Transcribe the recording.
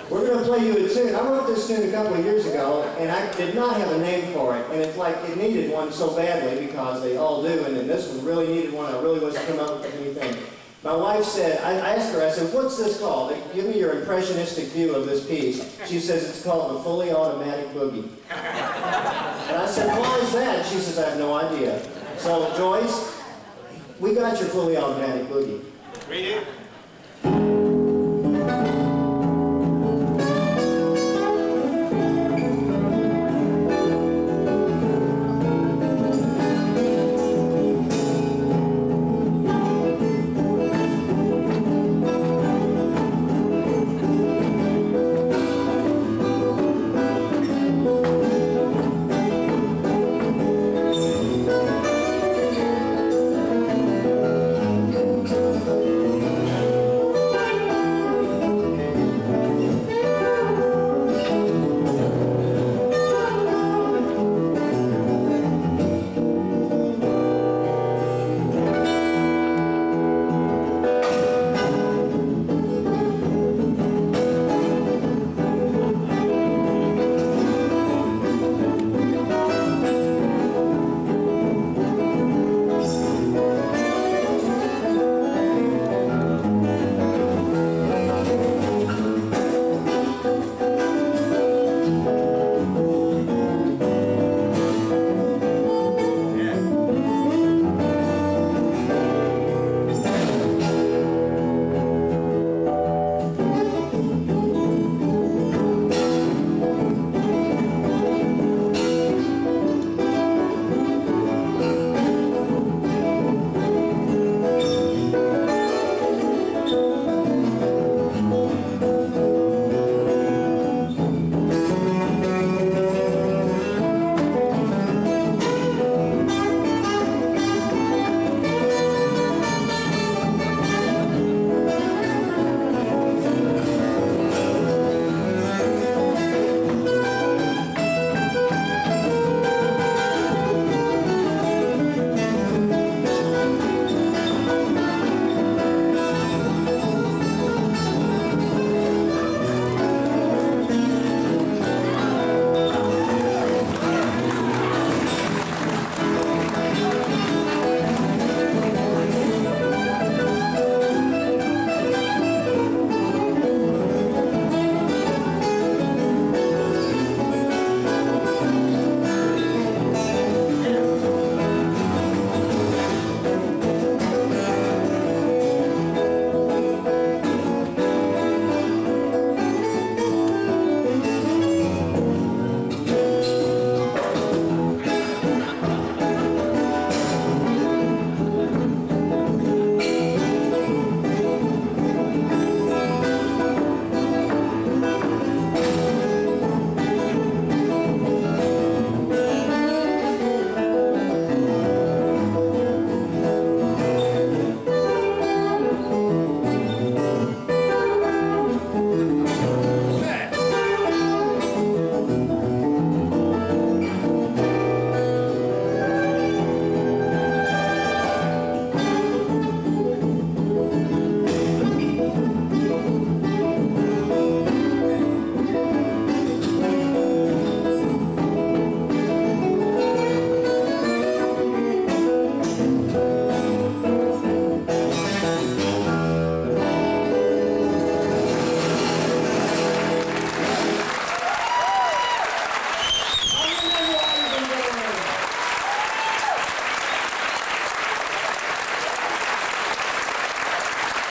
We're going to play you a tune. I wrote this tune a couple of years ago, and I did not have a name for it. And it's like it needed one so badly because they all do, and then this one really needed one. I really wasn't coming up with anything. My wife said, I asked her, I said, what's this called? Give me your impressionistic view of this piece. She says it's called the Fully Automatic Boogie. And I said, why is that? She says, I have no idea. So, Joyce, we got your Fully Automatic Boogie. We do.